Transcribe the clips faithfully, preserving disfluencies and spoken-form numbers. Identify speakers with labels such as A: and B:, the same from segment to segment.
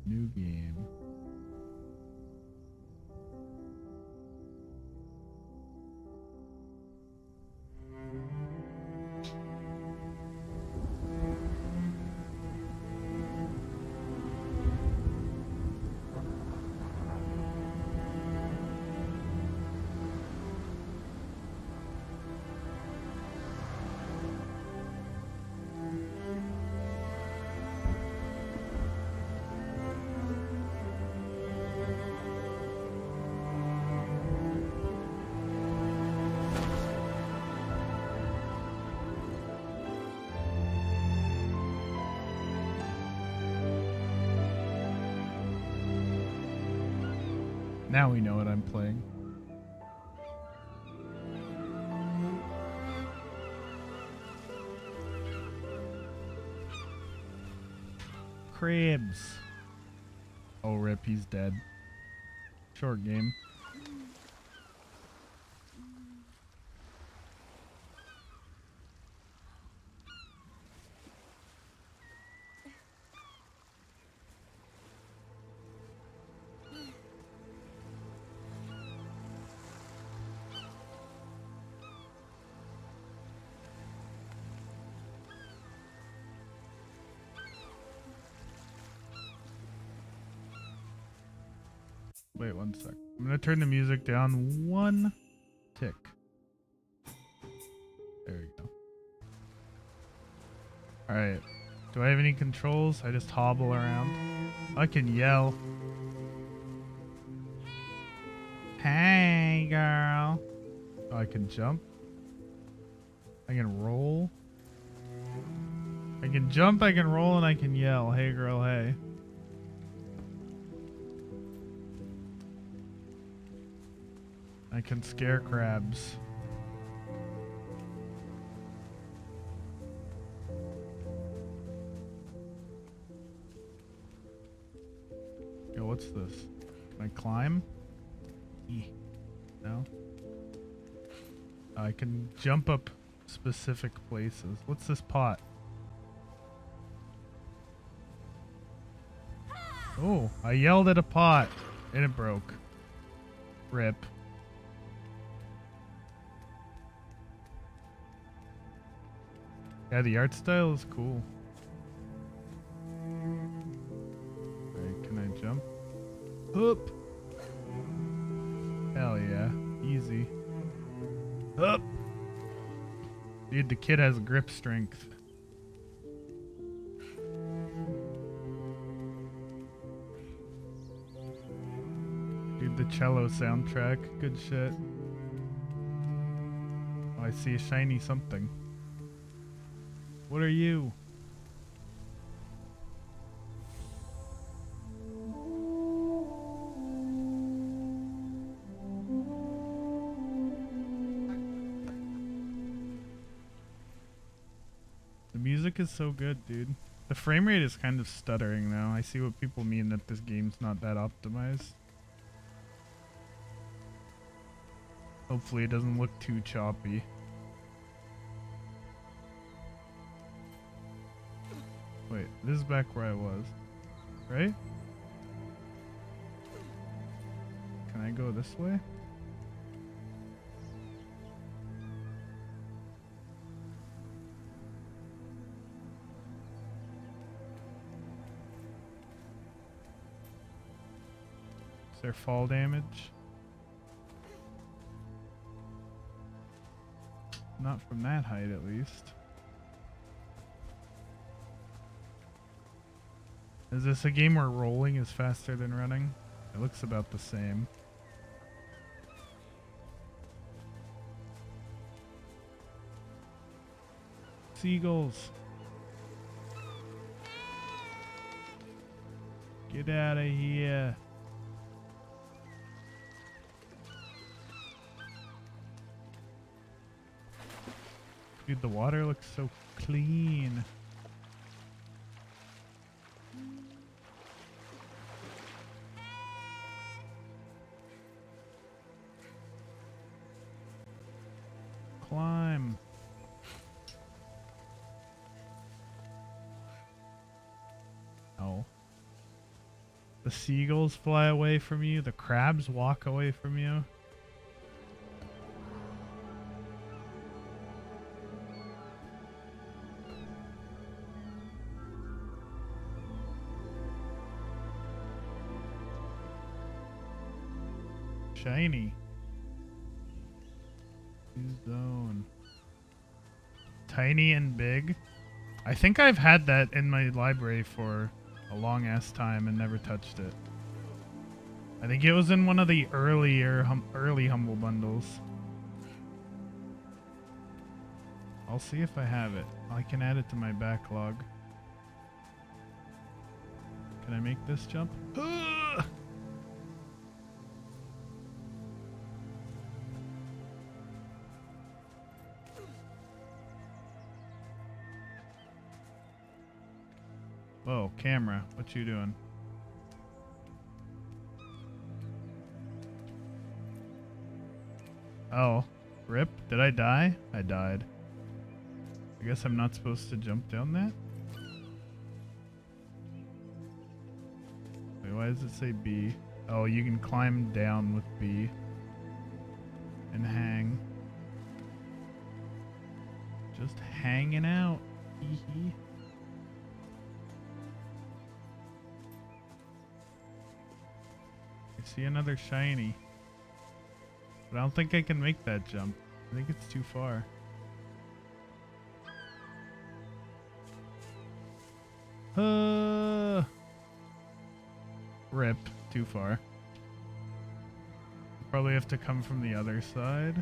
A: New game. Now we know what I'm playing. Cribs. Oh, rip, he's dead. Short game. Wait one sec. I'm gonna turn the music down one tick. There we go. Alright. Do I have any controls? I just hobble around. I can yell. Hey, girl. Oh, I can jump. I can roll. I can jump, I can roll, and I can yell. Hey, girl, hey. I can scare crabs. Yo, what's this? Can I climb? E. No? I can jump up specific places. What's this pot? Oh, I yelled at a pot and it broke. Rip. Yeah, the art style is cool. Alright, can I jump? Up! Hell yeah. Easy. Up! Dude, the kid has grip strength. Dude, the cello soundtrack. Good shit. Oh, I see a shiny something. What are you? The music is so good, dude. The frame rate is kind of stuttering now. I see what people mean that this game's not that optimized. Hopefully it doesn't look too choppy. Wait, this is back where I was, right? Can I go this way? Is there fall damage? Not from that height, at least. Is this a game where rolling is faster than running? It looks about the same. Seagulls. Get out of here. Dude, the water looks so clean. Climb. Oh. The seagulls fly away from you. The crabs walk away from you. Shiny. Zone. Tiny and big. I think I've had that in my library for a long ass time and never touched it. I think it was in one of the earlier hum early Humble Bundles. I'll see if I have it. I can add it to my backlog. Can I make this jump? Ugh! Whoa, camera, what you doing? Oh, rip, did I die? I died. I guess I'm not supposed to jump down that? Wait, why does it say B? Oh, you can climb down with B. And hang. Just hanging out. Hee hee. I see another shiny. But I don't think I can make that jump. I think it's too far. Uh, rip. Too far. Probably have to come from the other side.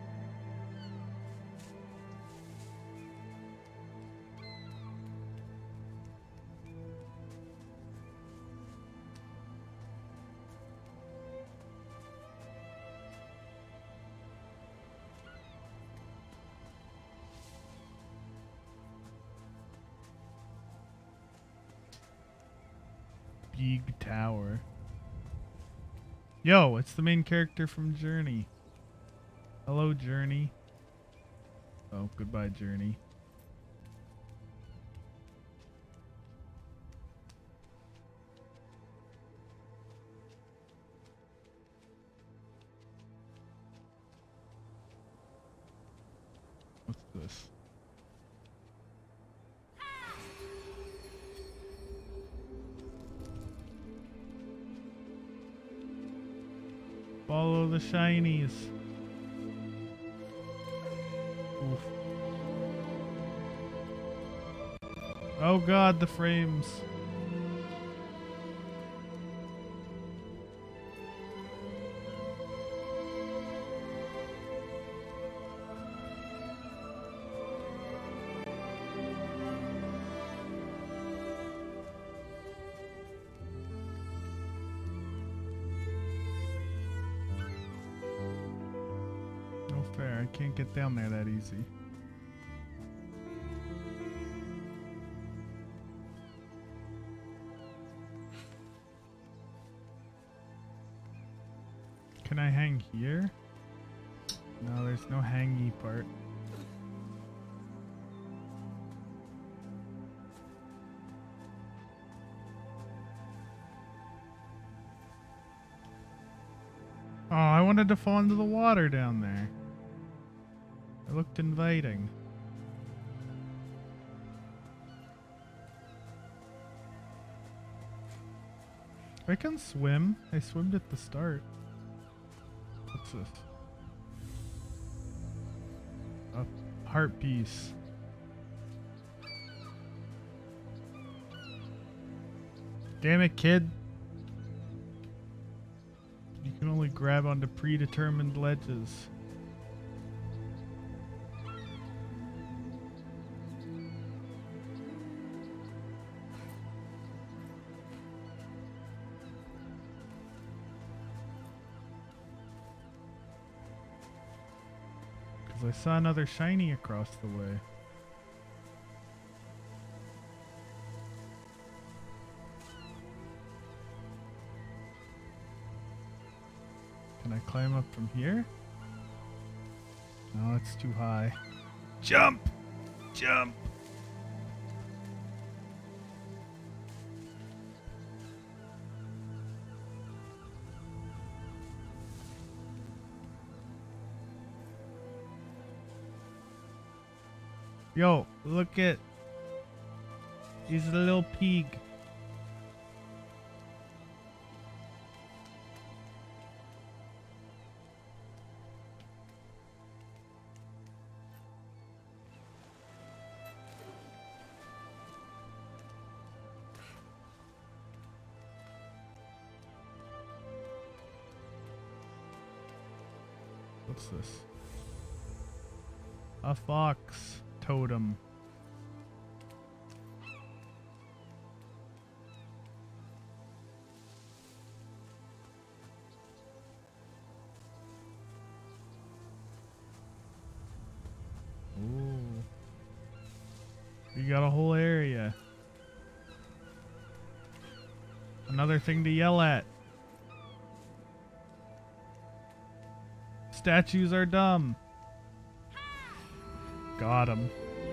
A: Big tower. Yo, it's the main character from Journey. Hello, Journey. Oh, goodbye, Journey. What's this? Follow the shinies. Oof. Oh god, the frames. Fair, I can't get down there that easy. Can I hang here? No, there's no hangy part. Oh, I wanted to fall into the water down there. It looked inviting. I can swim. I swimmed at the start. What's this? A heart piece. Damn it, kid. You can only grab onto predetermined ledges. I saw another shiny across the way. Can I climb up from here? No, it's too high. Jump! Jump! Yo, look at. He's a little pig. What's this? A fox totem. Ooh. You got a whole area. Another thing to yell at. Statues are dumb. Got him.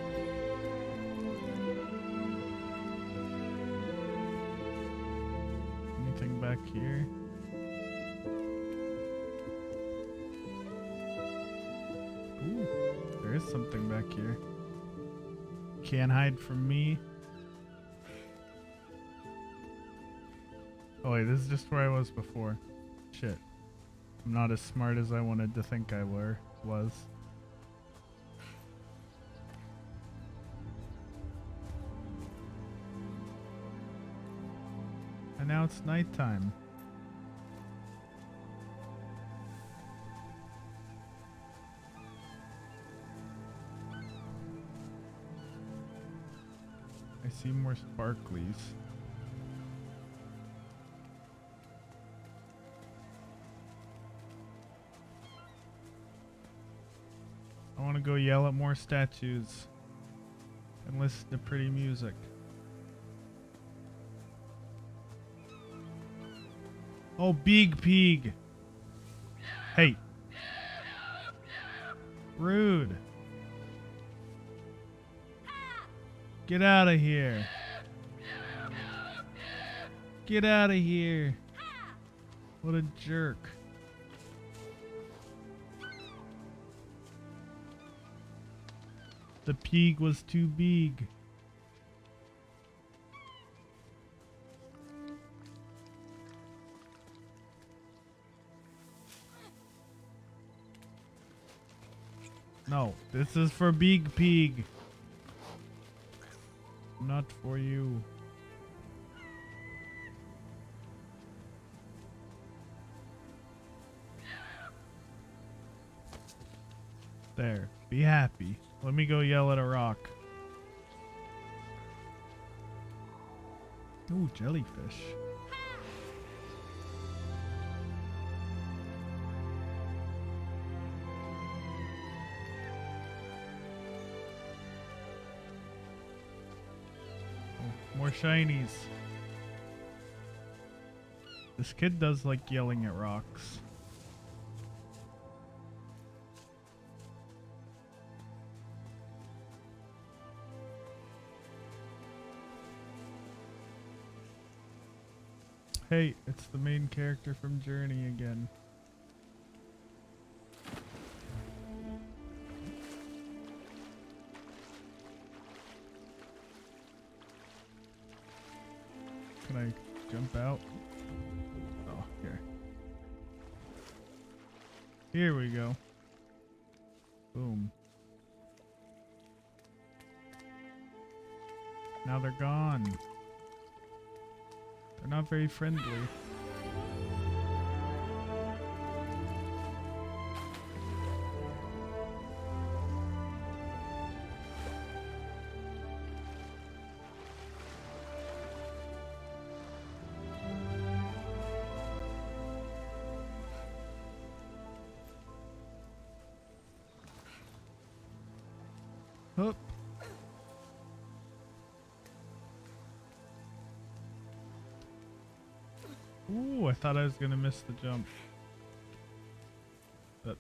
A: Anything back here? Ooh, there is something back here. Can't hide from me. Oh wait, this is just where I was before. Shit. I'm not as smart as I wanted to think I were was. And now it's nighttime. I see more sparklies. I want to go yell at more statues and listen to pretty music. Oh, big pig. Hey. Rude. Get out of here. Get out of here. What a jerk. The pig was too big. No, this is for big pig. Not for you. There, be happy. Let me go yell at a rock. Ooh, jellyfish. Oh, more shinies. This kid does like yelling at rocks. Hey, it's the main character from Journey again. Can I jump out? Oh, here. Here we go. Boom. Now they're gone. They're not very friendly. Hup. Ooh, I thought I was gonna miss the jump. But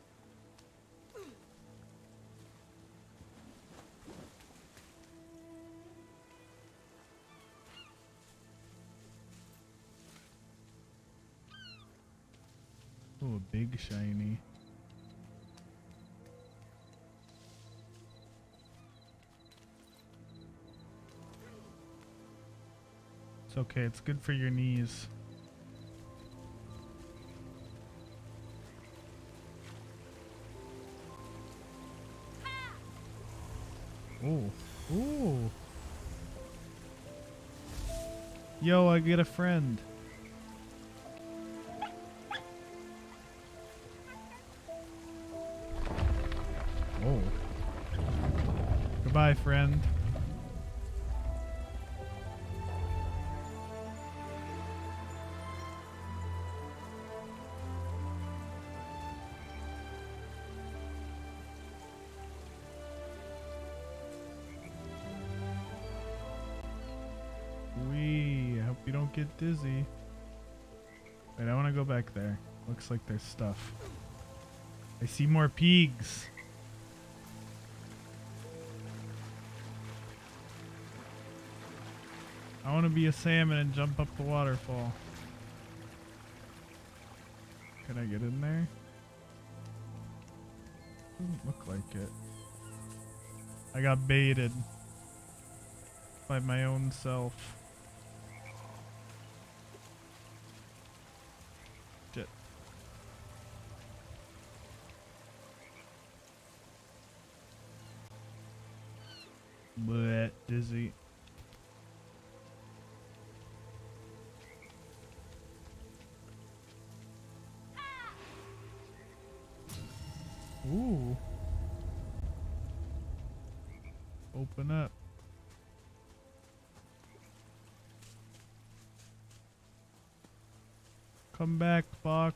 A: ooh, a big shiny. okay. It's good for your knees. Ooh. Ooh. Yo, I get a friend. Oh. Goodbye, friend. Wee, I hope you don't get dizzy. Wait, I want to go back there. Looks like there's stuff. I see more pigs. I want to be a salmon and jump up the waterfall. Can I get in there? Doesn't look like it. I got baited by my own self. Shit. Bleh, dizzy. Ooh. Open up. Come back, fox.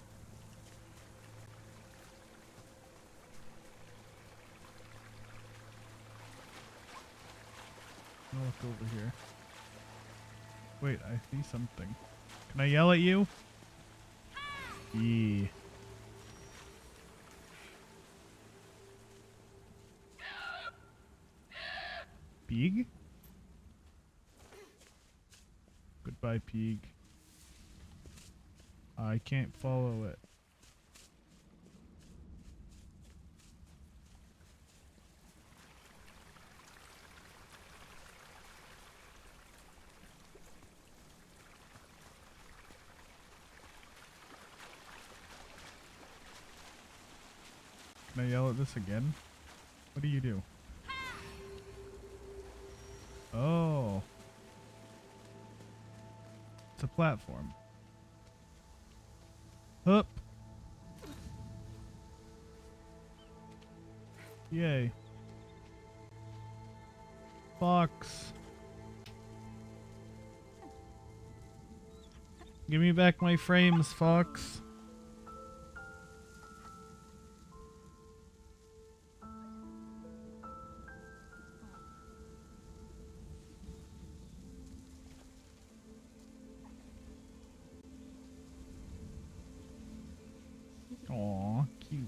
A: I'll look over here. Wait, I see something. Can I yell at you? Yeah. Pig? Goodbye, pig. I can't follow it. Can I yell at this again? What do you do? Oh. It's a platform. Up. Yay. Fox. Give me back my frames, Fox. Aw, cute.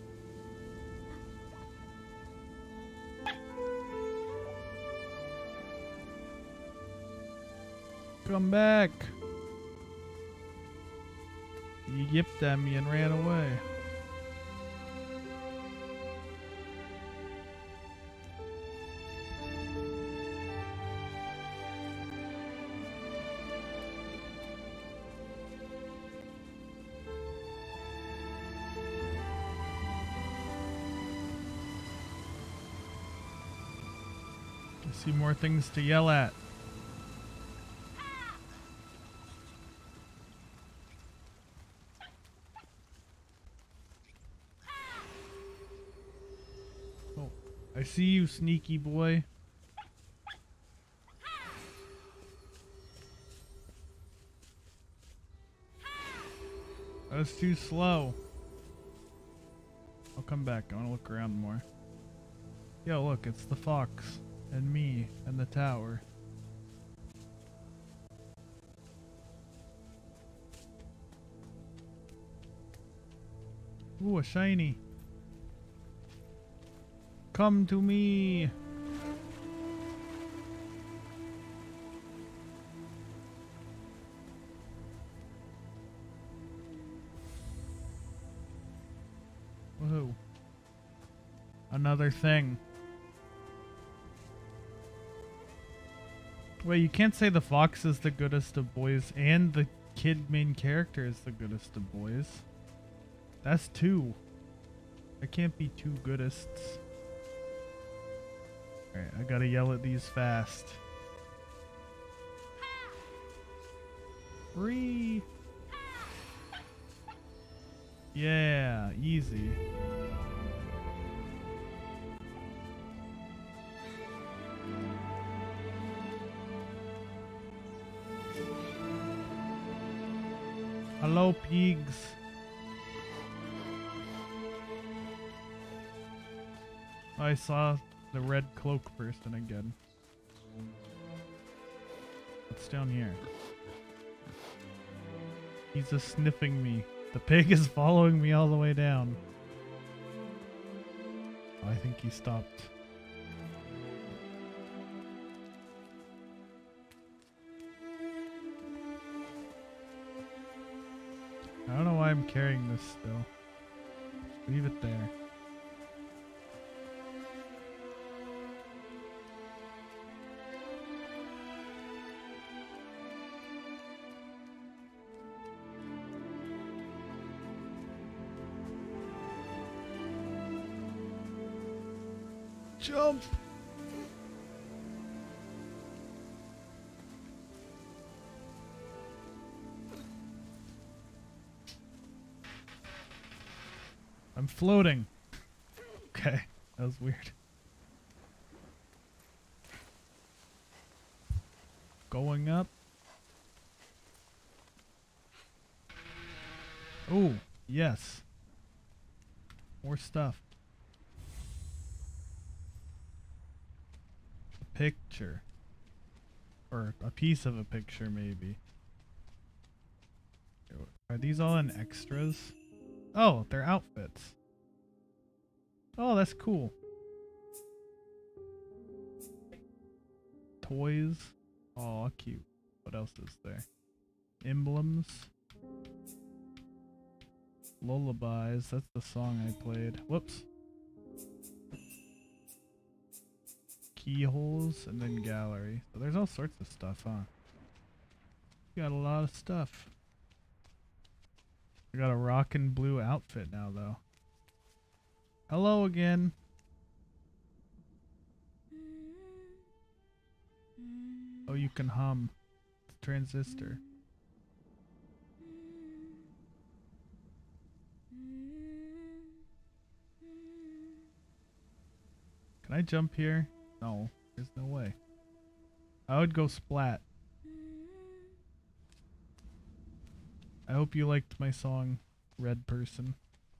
A: Come back. You yipped at me and ran away. I see more things to yell at. Oh, I see you, sneaky boy. That was too slow. I'll come back. I want to look around more. Yo, look, it's the fox and me and the tower. Ooh, a shiny. Come to me. Woohoo. Another thing. Wait, you can't say the fox is the goodest of boys and the kid main character is the goodest of boys. That's two. There can't be two goodestes. Alright, I gotta yell at these fast. Free! Yeah, easy. Hello, pigs. I saw the red cloak person again. What's down here? He's just sniffing me. The pig is following me all the way down. Oh, I think he stopped. I don't know why I'm carrying this still. Leave it there. Jump! I'm floating. Okay, that was weird. Going up. Oh, yes. More stuff. A picture. Or a piece of a picture, maybe. Are these all in extras? Oh, they're outfits. Oh, that's cool. Toys. Oh, cute. What else is there? Emblems. Lullabies. That's the song I played. Whoops. Keyholes and then gallery. So there's all sorts of stuff, huh? You got a lot of stuff. I got a rockin' blue outfit now, though. Hello again. Oh, you can hum. Transistor. Can I jump here? No, there's no way. I would go splat. I hope you liked my song, Red Person.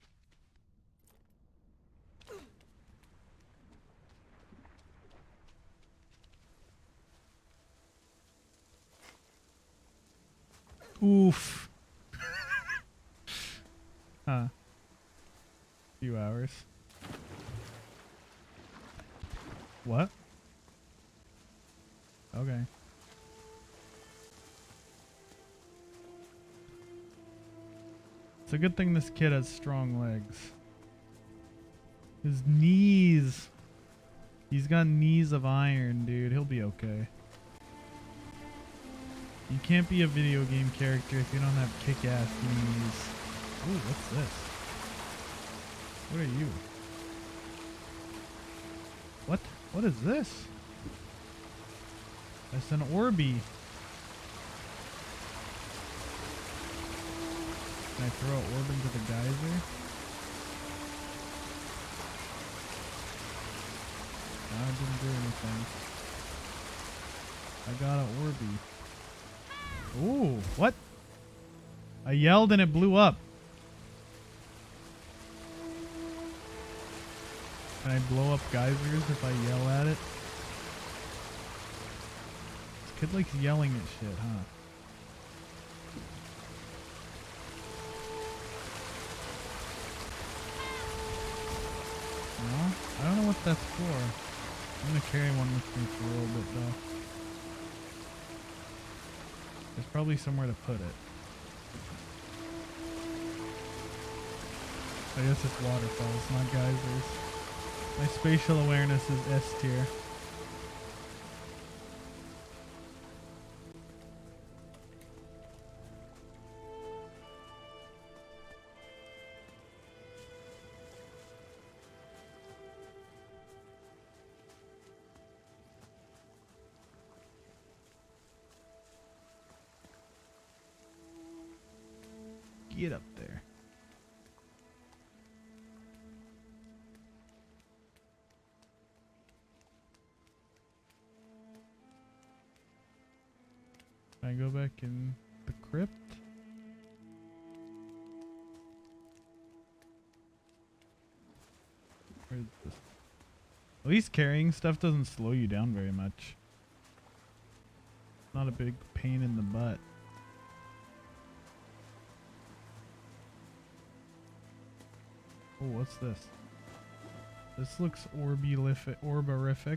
A: Oof. Huh. Few hours. What? Okay. It's a good thing this kid has strong legs. His knees. He's got knees of iron, dude. He'll be okay. You can't be a video game character if you don't have kick-ass knees. Ooh, what's this? What are you? What? What is this? That's an Orby. Can I throw an orb into the geyser? No, I didn't do anything. I got an Orby. Ooh, what? I yelled and it blew up. Can I blow up geysers if I yell at it? This kid likes yelling at shit, huh? No? I don't know what that's for. I'm gonna carry one with me for a little bit though. There's probably somewhere to put it. I guess it's waterfalls, not geysers. My spatial awareness is S tier. Get up there. Can I go back in the crypt? Where's this? At least carrying stuff doesn't slow you down very much. Not a big pain in the butt. Oh, what's this? This looks orbalific, orborific.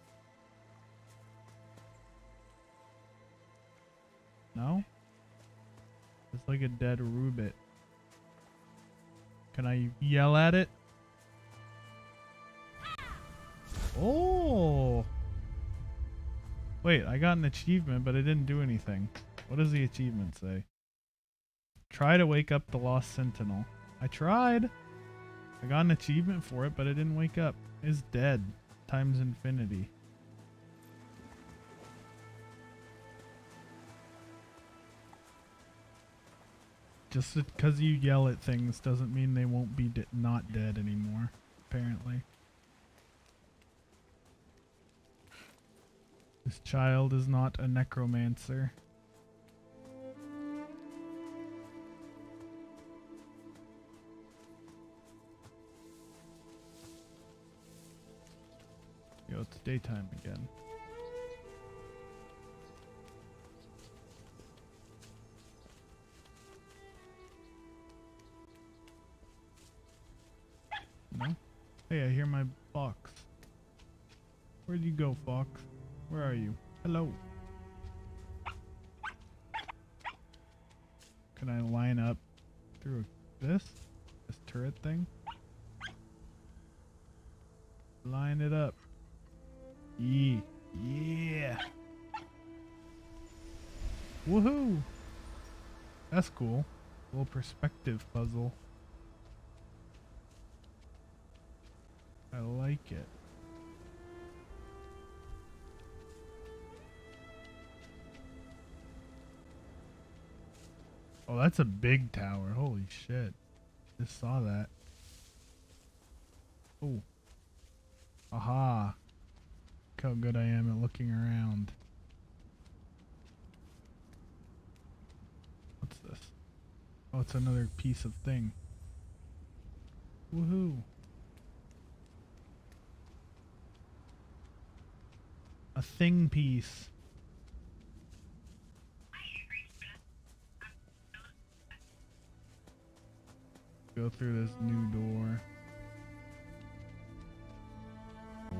A: No? It's like a dead Rubit. Can I yell at it? Oh! Wait, I got an achievement, but it didn't do anything. What does the achievement say? Try to wake up the lost sentinel. I tried. I got an achievement for it, but it didn't wake up. It's dead. Times infinity. Just because you yell at things doesn't mean they won't be de- not dead anymore, apparently. This child is not a necromancer. Yo, it's daytime again. No? Hey, I hear my fox. Where'd you go, fox? Where are you? Hello. Can I line up through this? This turret thing? Line it up. Yeah. Yeah. Woohoo! That's cool. A little perspective puzzle. I like it. Oh, that's a big tower. Holy shit. Just saw that. Oh. Aha. Look how good I am at looking around. What's this? Oh, it's another piece of thing. Woohoo. A thing piece. Go through this new door. Oh.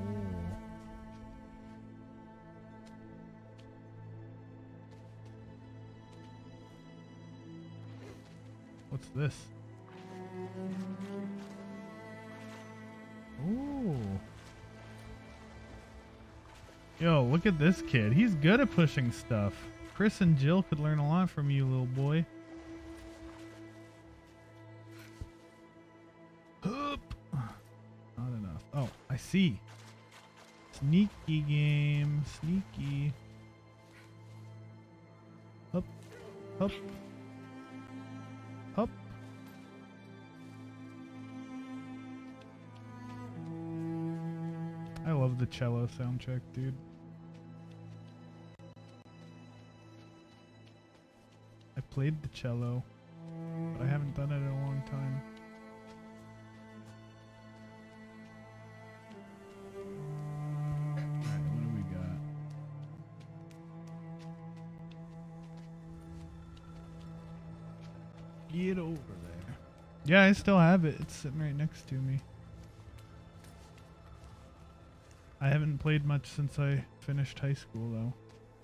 A: What's this? Oh. Yo, look at this kid. He's good at pushing stuff. Chris and Jill could learn a lot from you, little boy. Hup. Not enough. Oh, I see. Sneaky game. Sneaky. Hup. Hup. Hup. I love the cello soundtrack, dude. I played the cello, but I haven't done it in a long time. Alright, what do we got? Get over there. Yeah, I still have it. It's sitting right next to me. I haven't played much since I finished high school, though.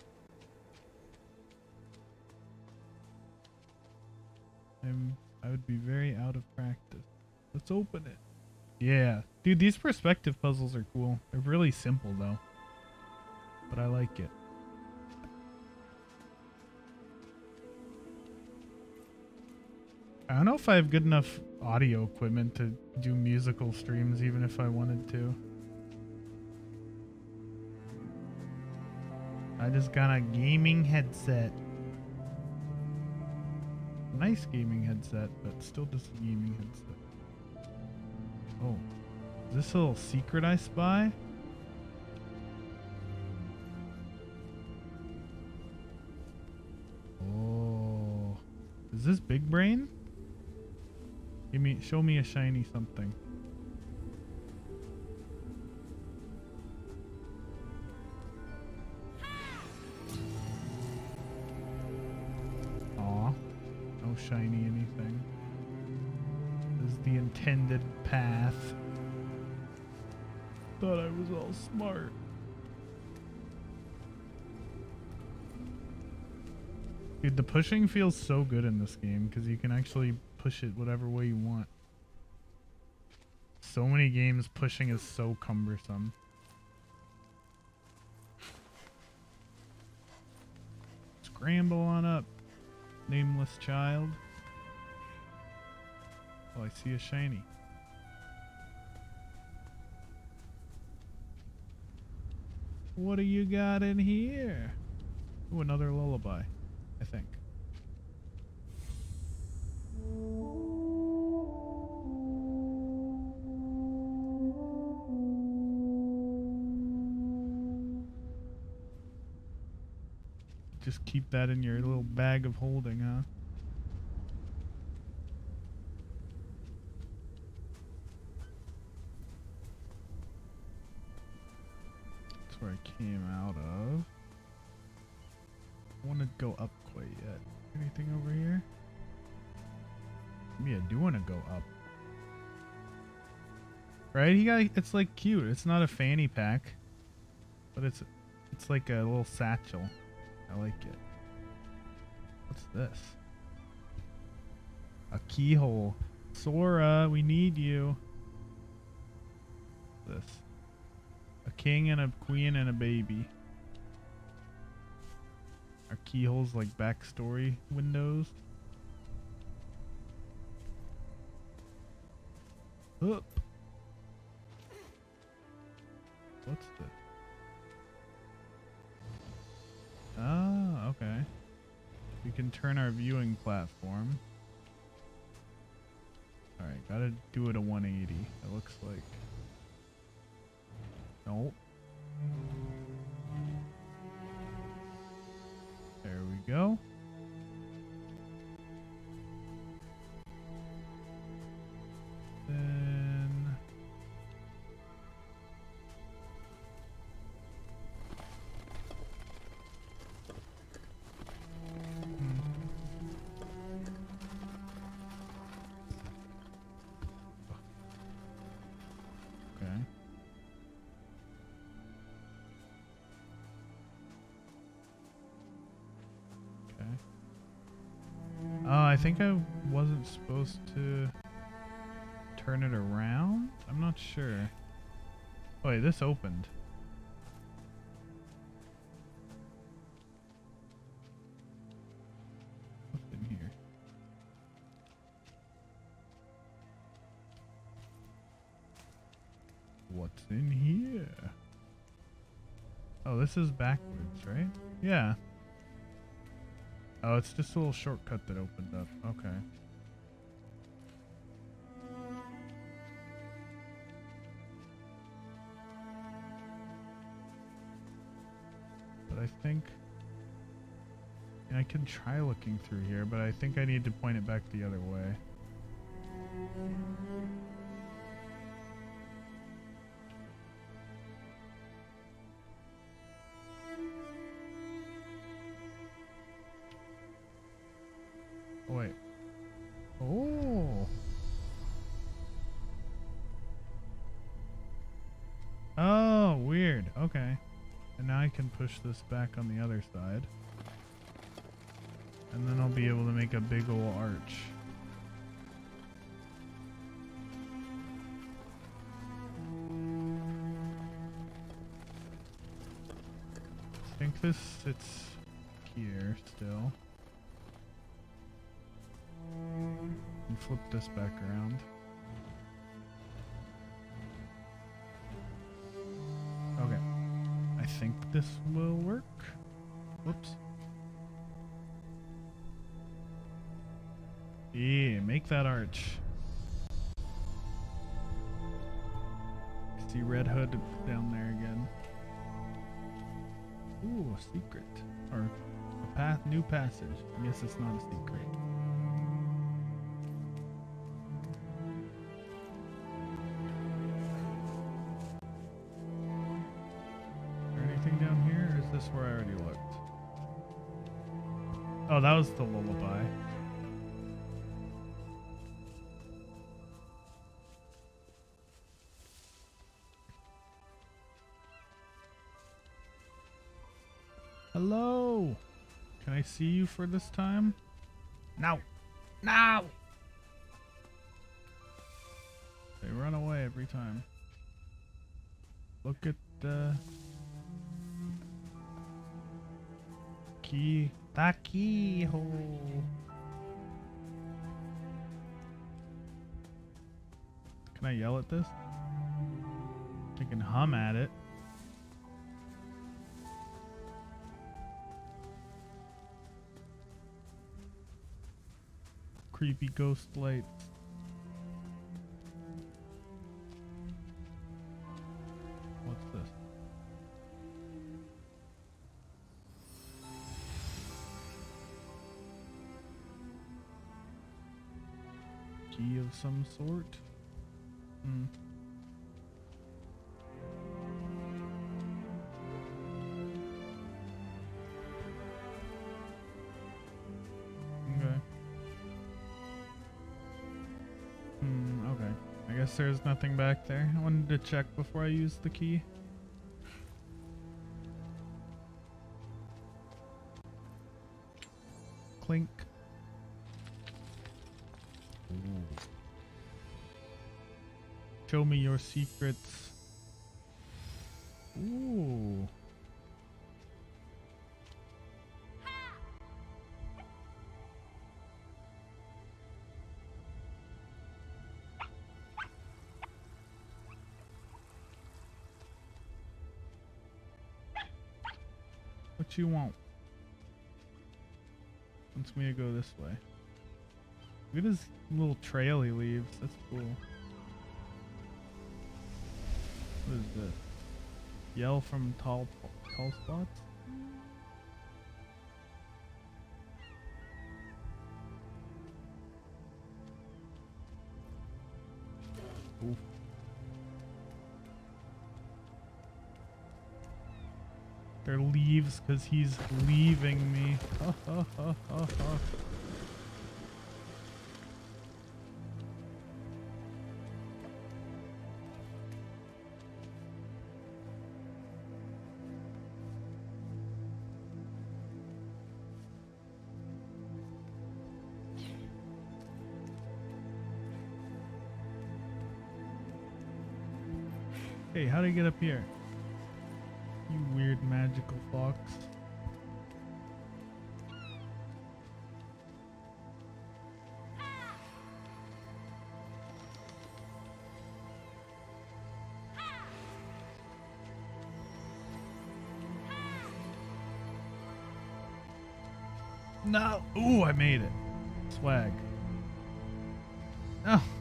A: I'm, I would be very out of practice. Let's open it. Yeah. Dude, these perspective puzzles are cool. They're really simple, though. But I like it. I don't know if I have good enough audio equipment to do musical streams, even if I wanted to. I just got a gaming headset. Nice gaming headset, but still just a gaming headset. Oh. Is this a little secret I spy? Oh. Is this big brain? Give me, show me a shiny something. Aw. No shiny anything. This is the intended path. Thought I was all smart. Dude, the pushing feels so good in this game because you can actually push it whatever way you want. So many games pushing is so cumbersome. Scramble on up, nameless child. Oh, I see a shiny. What do you got in here? Oh, another lullaby, I think. Just keep that in your little bag of holding, huh? That's where I came out of. I want to go up quite yet. Anything over here? Maybe I do want to go up. Right? He got, it's like cute. It's not a fanny pack, but it's it's like a little satchel. I like it. What's this? A keyhole. Sora, we need you. What's this? A king and a queen and a baby. Are keyholes like backstory windows? Up. What's this? Ah, okay. We can turn our viewing platform. Alright, gotta do it a one eighty, it looks like. Nope. There we go. Then... Okay. Okay. Oh, I think I wasn't supposed to turn it around? I'm not sure. Oh, wait, this opened. What's in here? What's in here? Oh, this is backwards, right? Yeah. Oh, it's just a little shortcut that opened up. Okay. But I think... I can try looking through here, but I think I need to point it back the other way. Oh, wait. Oh. Oh, weird. Okay. And now I can push this back on the other side. And then I'll be able to make a big ol' arch. I think this sits here still. And flip this back around. Okay. I think this will work. Whoops. Yeah, make that arch. See Red Hood down there again. Ooh, a secret. Or a path, new passage. I guess it's not a secret. Is there anything down here, or is this where I already looked? Oh, that was the lullaby. Hello! Can I see you for this time? No! No! They run away every time. Look at the key. The keyhole. Can I yell at this? I can hum at it. Creepy ghost lights. What's this? Key of some sort? Hmm. Okay. Hmm, okay. I guess there's nothing back there. I wanted to check before I used the key. Clink. Ooh. Show me your secrets. Ooh. What you want? Wants me to go this way. Look at his little trail he leaves. That's cool. What is this? Yell from tall, tall spots? Oof. They're leaves because he's leaving me. Ha, ha, ha, ha, ha. Hey, how do you get up here? You weird magical fox. No! Ooh, I made it. Swag. No!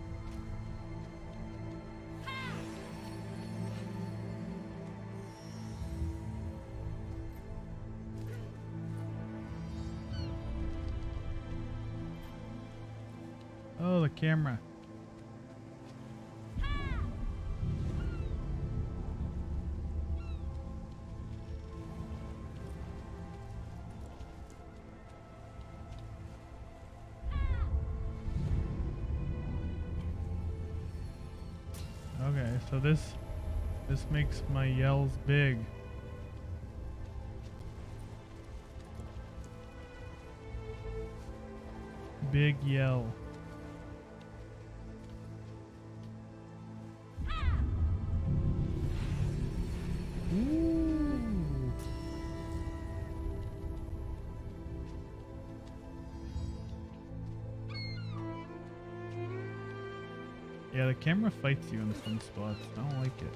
A: Oh, the camera. Okay, so this this makes my yells big. Big yell. Ooh. Yeah, the camera fights you in some spots. I don't like it.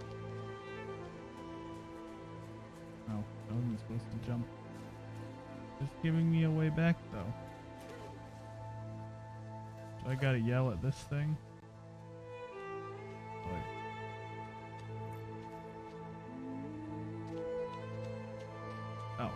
A: Oh, I wasn't supposed to jump. Just giving me a way back though. So I gotta yell at this thing. Like, oh.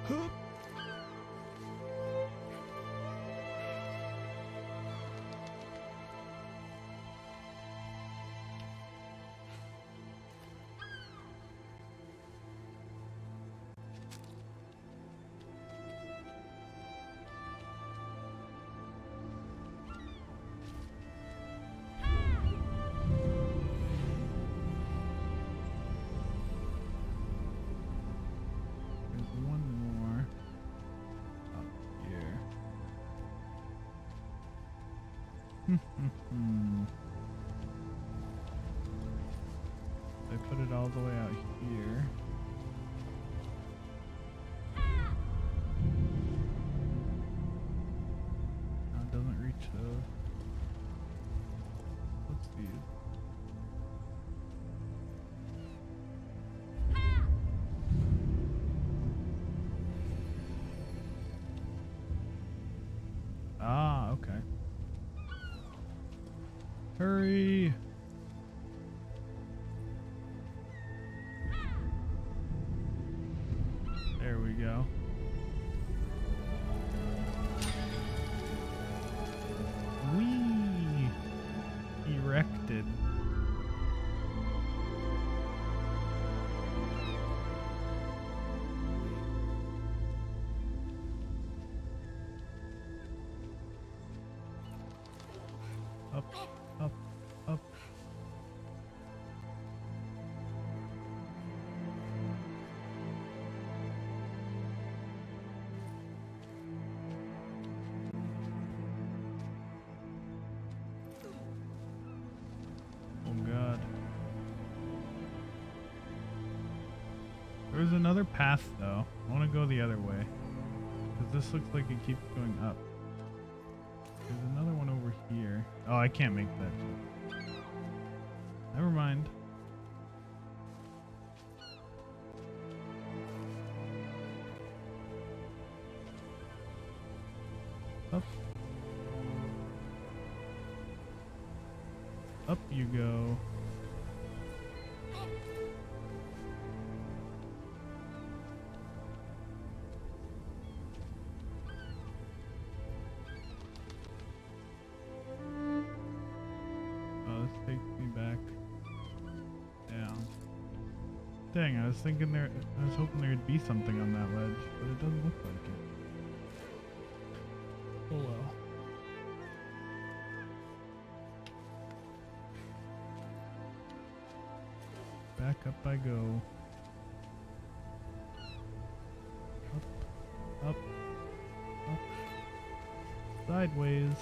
A: I put it all the way out here. No, it doesn't reach those. What's these? Ah, okay. Hurry! There we go. Whee! Erected. Up, up, up. Oh God. There's another path though. I want to go the other way. Because this looks like it keeps going up. There's another one over here. Oh, I can't make that jump. Never mind. Up. Up you go. Dang, I was thinking there, I was hoping there'd be something on that ledge, but it doesn't look like it. Oh well. Back up I go. Up, up, up, sideways.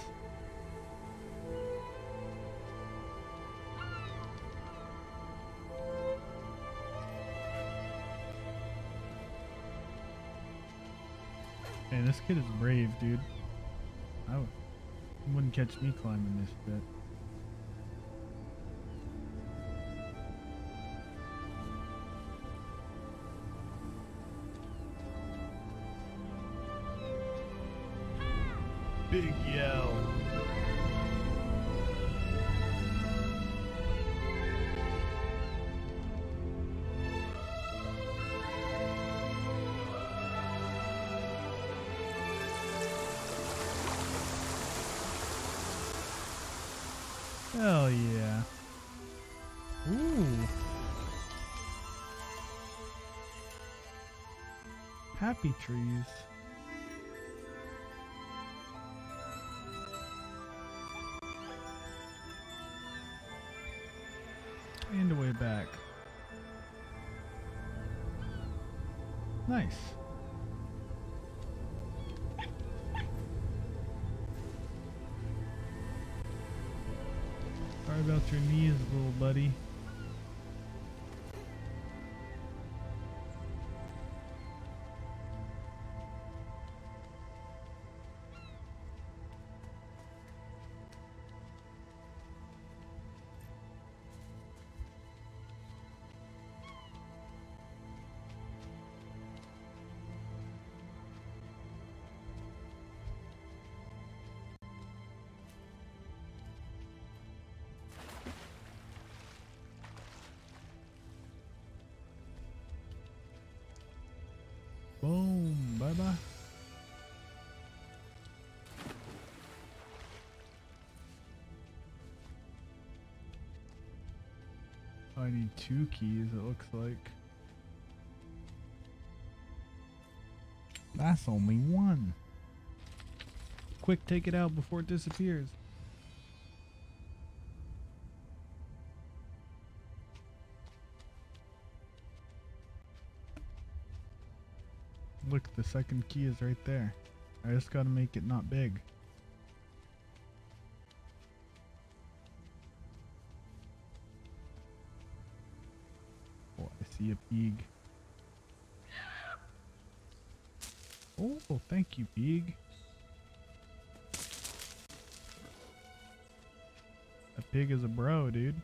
A: Hey, this kid is brave, dude. I w wouldn't catch me climbing this shit. Big yell. Hell yeah. Ooh. Happy trees. And a way back. Nice. Sorry about your knees, little buddy. Oh, I need two keys, it looks like. That's only one. Quick, take it out before it disappears. Look, the second key is right there. I just gotta make it not big. Oh, I see a pig. Oh, thank you, pig. That pig is a bro, dude.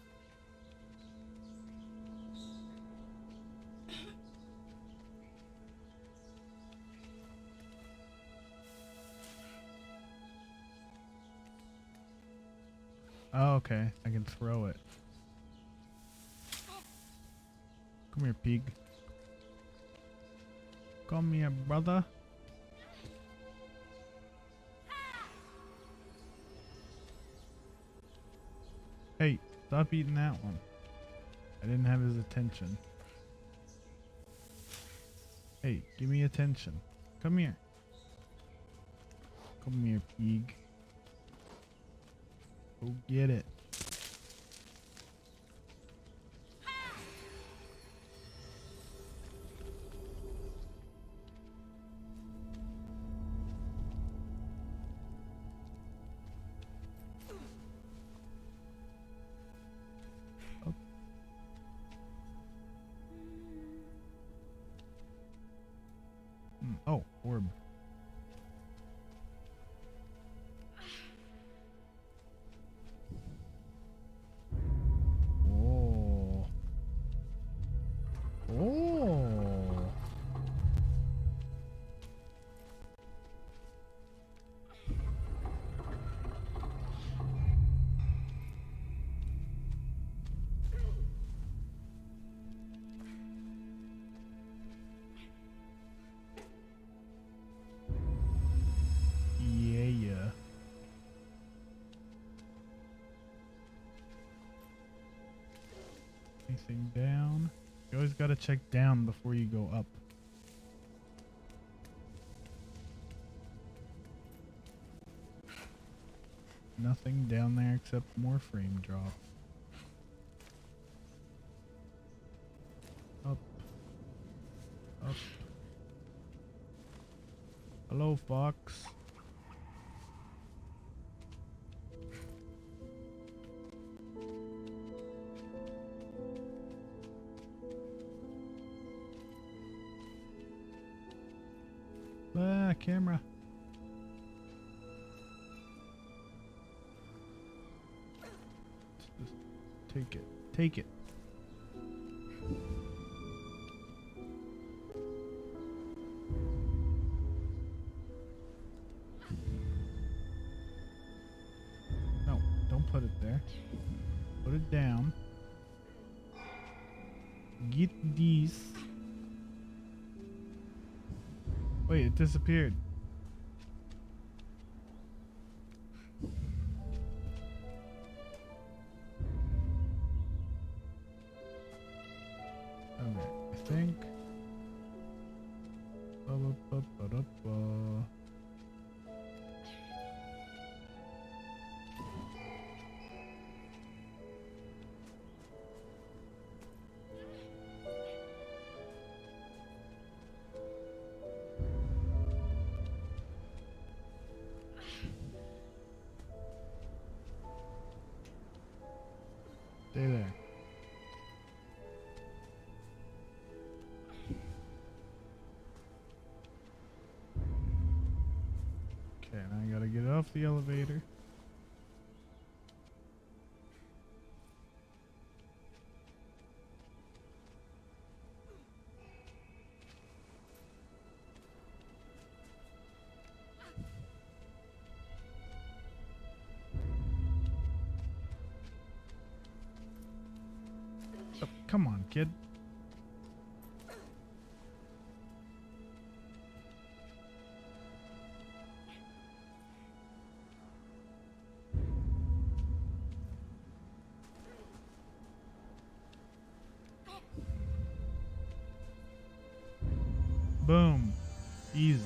A: Oh, okay. I can throw it. Come here, pig. Come here, brother. Hey, stop eating that one. I didn't have his attention. Hey, give me attention. Come here. Come here, pig. Go get it. Oh. Mm, oh, orb. Oh. Oh. Yeah, yeah. Anything down? You always gotta check down before you go up. Nothing down there except more frame drop. Up. Up. Hello, fox. Ah, camera. Just take it. Take it. No, don't put it there. Put it down. Get these. Wait, it disappeared. Okay, I think. Ba-ba-ba-ba-da-ba. Stay there. Okay, now I gotta get off the elevator. Oh, come on, kid. Boom. Easy.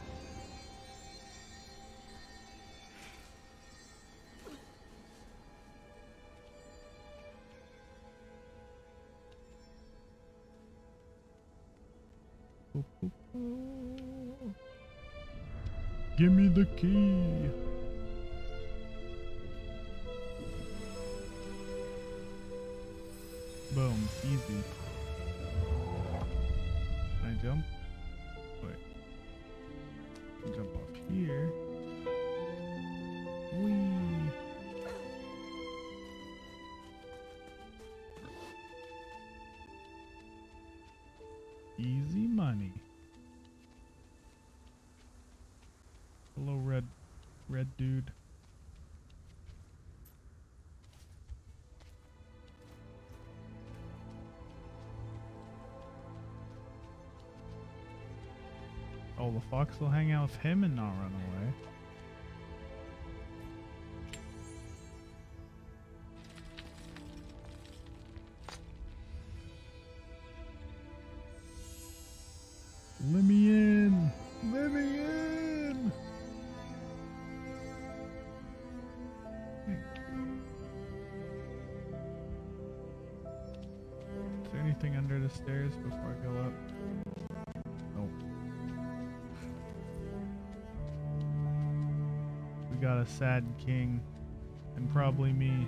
A: Give me the key. Boom. Easy. Can I jump? Wait. I can jump off here. Whee. Easy money. Hello, red, red dude. Oh, the fox will hang out with him and not run away. Let me in! Let me in! Thank you. Is there anything under the stairs before I go up? Nope. We got a sad king, and probably me.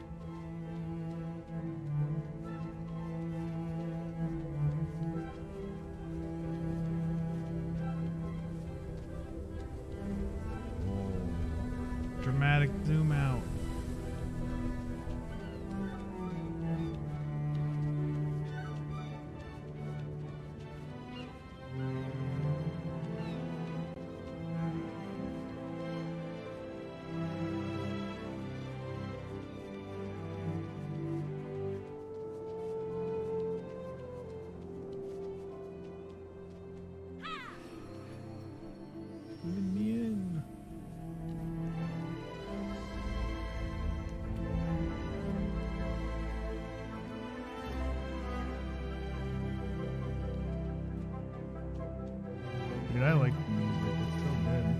A: Dramatic zoom out. Let me in. Dude, I like the music. It's so good.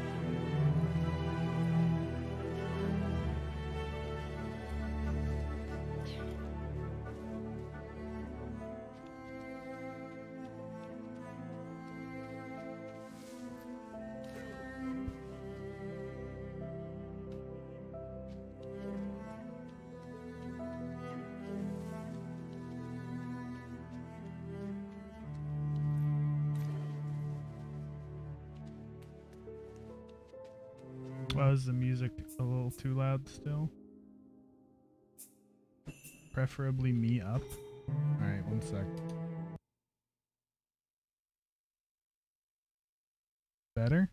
A: Well, is the music a little too loud still? Preferably me up. Alright, one sec. Better?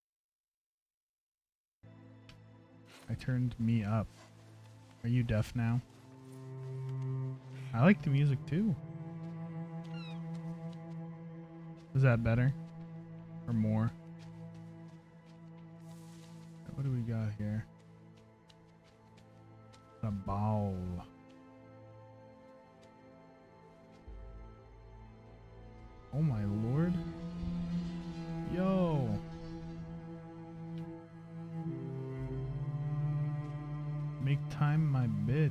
A: I turned me up. Are you deaf now? I like the music too. Is that better? Or more? What do we got here? A ball. Oh my lord. Yo. Make time, my bitch.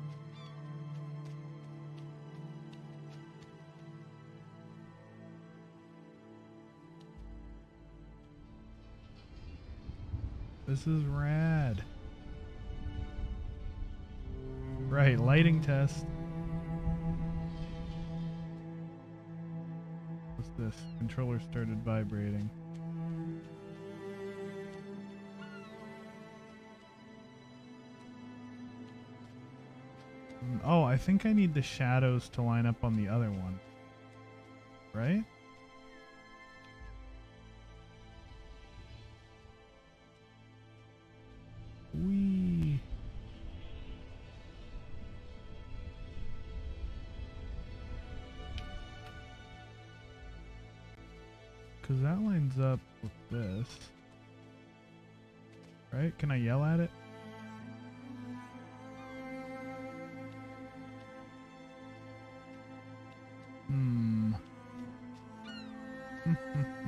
A: This is rad. Right, lighting test. What's this? Controller started vibrating. Oh, I think I need the shadows to line up on the other one. Right? Wee. Cause that lines up with this. Right? Can I yell at it? Hmm.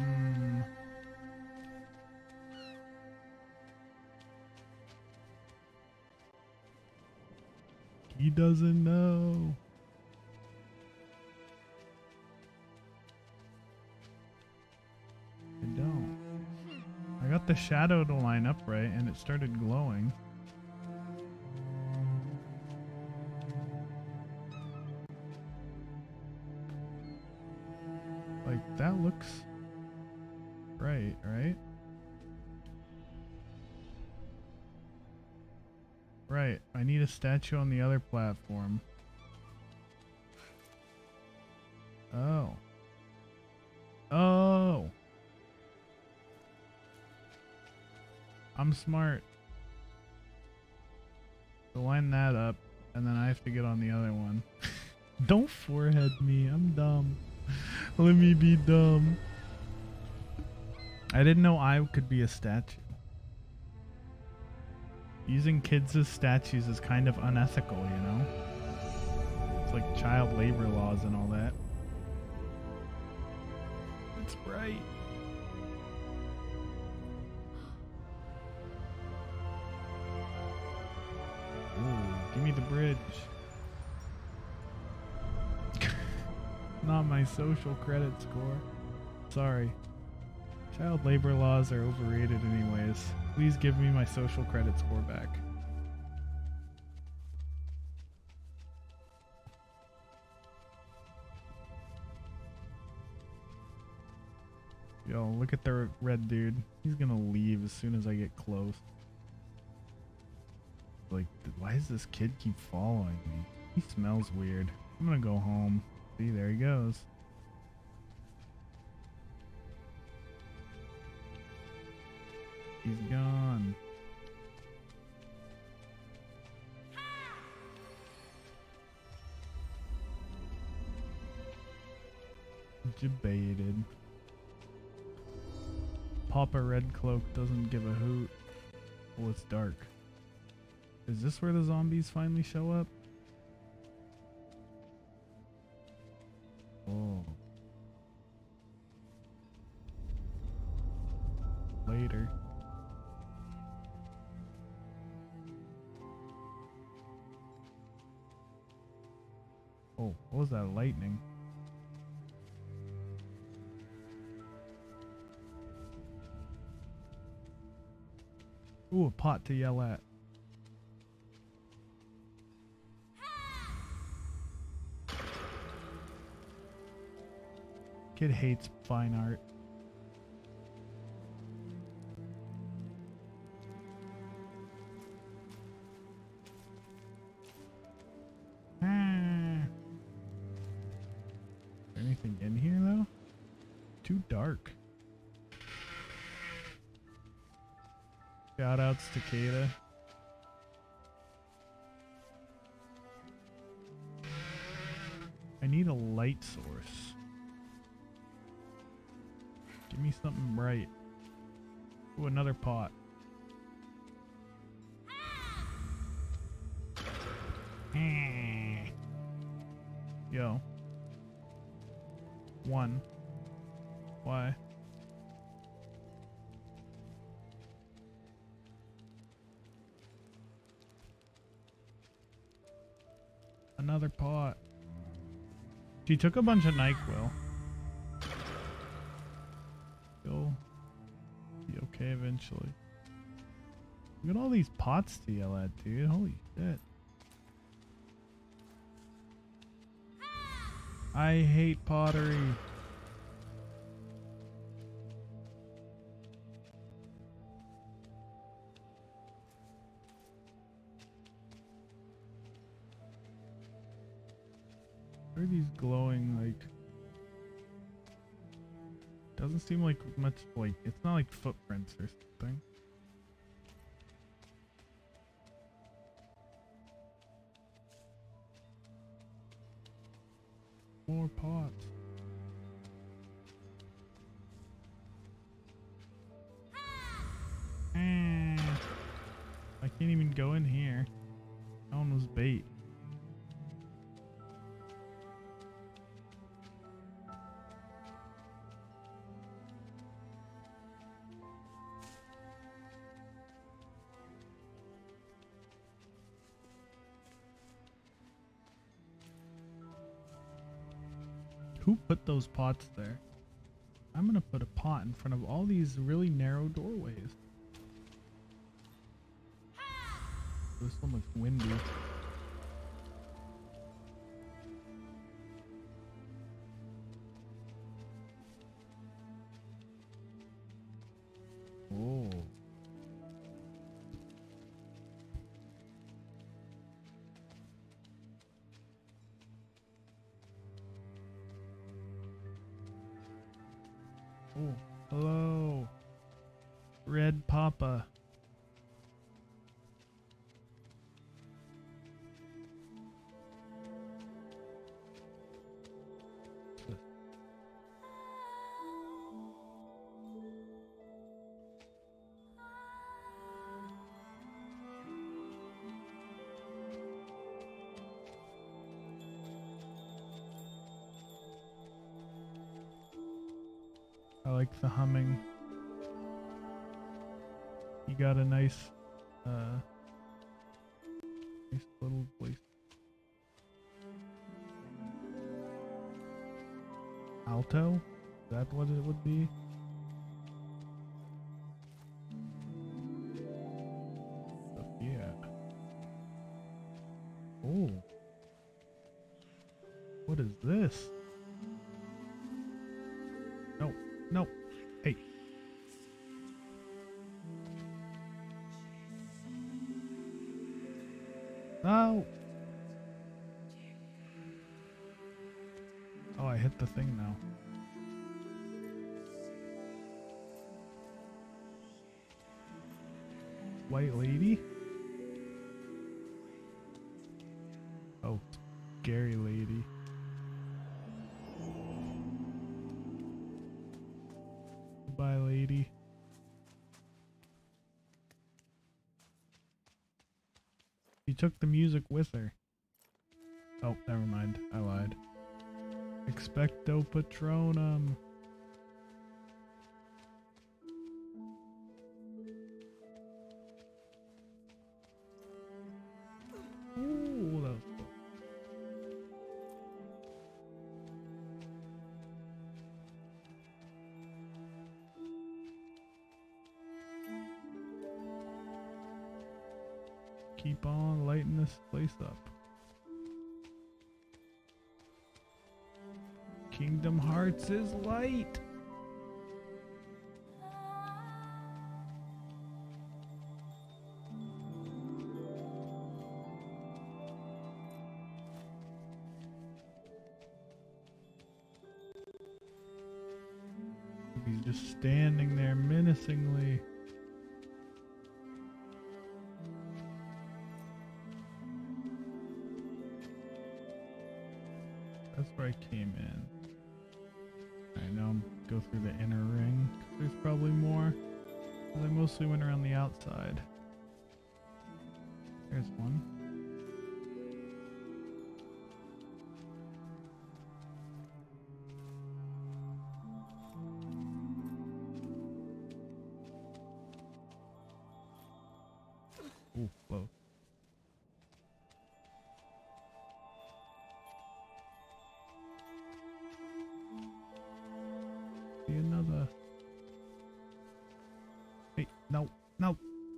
A: He doesn't know. I don't. I got the shadow to line up right and it started glowing. Like, that looks right, right? Right, I need a statue on the other platform. Oh. Oh! I'm smart. So line that up, and then I have to get on the other one. Don't forehead me, I'm dumb. Let me be dumb. I didn't know I could be a statue. Using kids as statues is kind of unethical, you know? It's like child labor laws and all that. It's bright. Ooh, give me the bridge. Not my social credit score. Sorry. Child labor laws are overrated anyways. Please give me my social credit score back. Yo, look at the red dude. He's gonna leave as soon as I get close. Like, why does this kid keep following me? He smells weird. I'm gonna go home. See, there he goes. He's gone. Debated. Papa Red Cloak doesn't give a hoot. Oh, it's dark. Is this where the zombies finally show up? Oh. Later. Oh, what was that? Lightning? Ooh, a pot to yell at. Kid hates fine art. Ah. Is there anything in here though? Too dark. Shout outs to Kata. I need a light source. Give me something bright. Ooh, another pot. Yo. One. Why? Another pot. She took a bunch of NyQuil. She'll be okay eventually. Look at all these pots to yell at, dude. Holy shit. I hate pottery. Where are these glowing, like... Doesn't seem like much, like, it's not like footprints or something. More pots. Ah, I can't even go in here. That one was bait. Who put those pots there? I'm gonna put a pot in front of all these really narrow doorways. This one looks windy. Oh. Oh, hello. Red Papa. I like the humming. You got a nice, uh, nice little place. Alto? Is that what it would be? Sophia. Oh. What is this? No, no. Hey. No. Oh, I hit the thing now. White lady? Oh, scary lady. Bye, lady. She took the music with her. Oh, never mind. I lied. Expecto Patronum. Ooh, that was cool. Keep on lighting this place up. Kingdom Hearts is light. He's just standing there menacingly. That's where I came in. I know I'm go through the inner ring. There's probably more. I mostly went around the outside. There's one. Ooh, whoa. See another. Hey, no, no.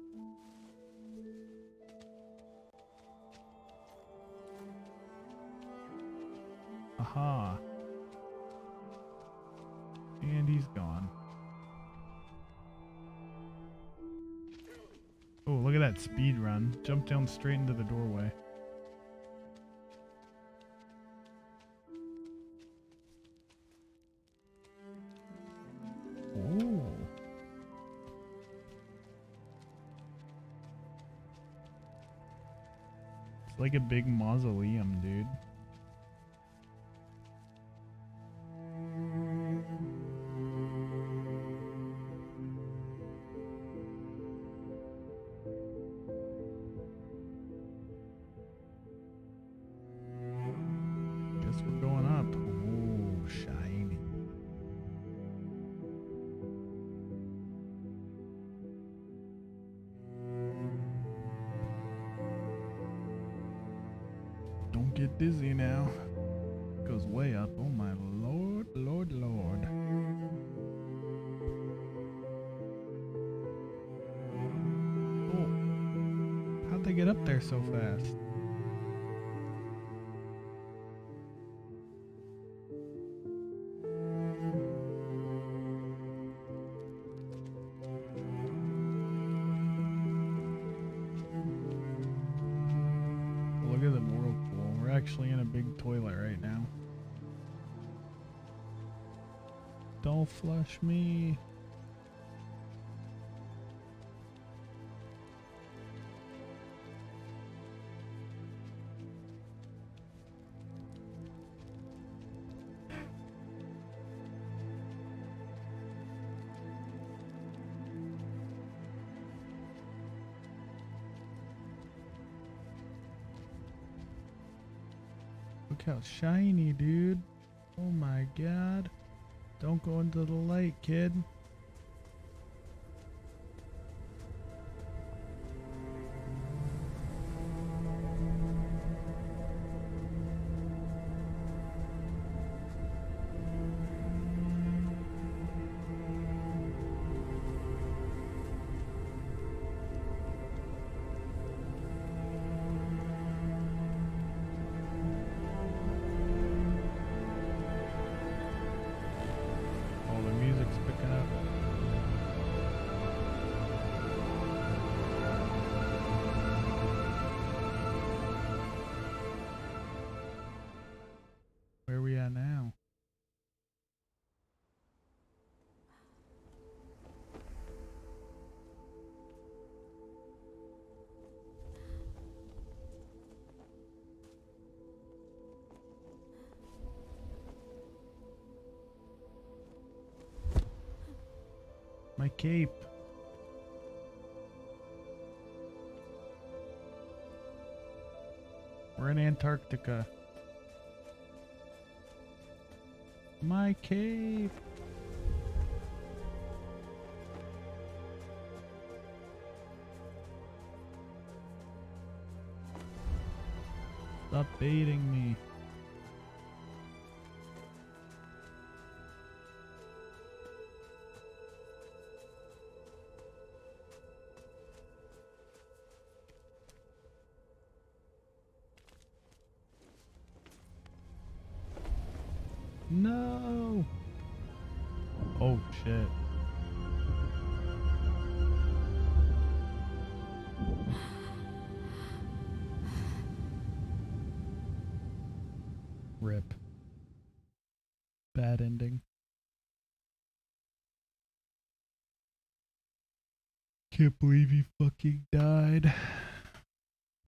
A: Aha. And he's gone. Oh, look at that speed run. Jump down straight into the doorway. Oh. It's like a big mausoleum, dude. Guess we're going up. Oh, shiny. Don't get dizzy now. Goes way up. Oh my lord. they get up there so fast? Look at the whirlpool. We're actually in a big toilet right now. Don't flush me. Look how shiny, dude. Oh my god. Don't go into the light, kid. Where are we at now? My cape. We're in Antarctica. My cape. Stop baiting me. No. Oh shit. Rip. Bad ending. Can't believe he fucking died.